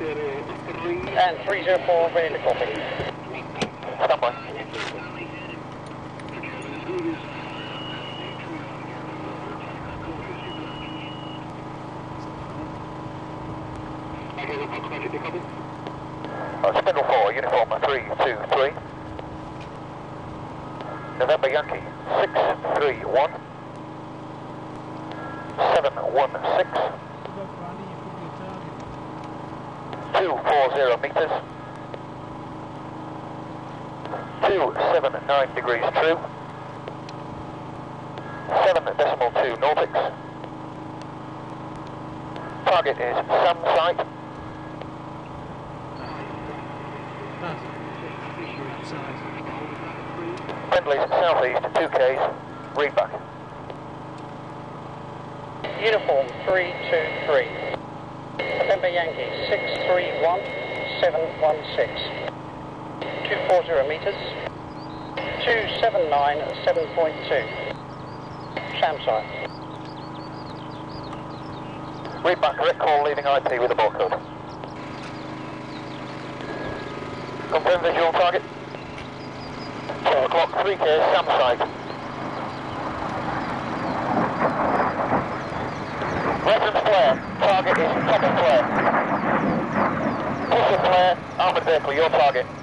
And 304, ready to copy. Stand by. Spindle 4, uniform 323. November Yankee 631 716 240 meters 279 degrees true 7.2 nautics. Target is Sam site. Friendly's southeast 2Ks, read back. Uniform 323. November Yankee 631 716. 240 meters. 279 7.2. Sam site. Read back, correct call, leaving IP with the ball code. Confirm visual target. 12 o'clock, 3K, Sam site. Reference flare, target is top of flare. Push of flare, armoured vehicle, your target.